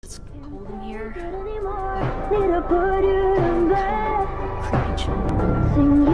It's cold in here. Need to put you in bed. Creepy chill.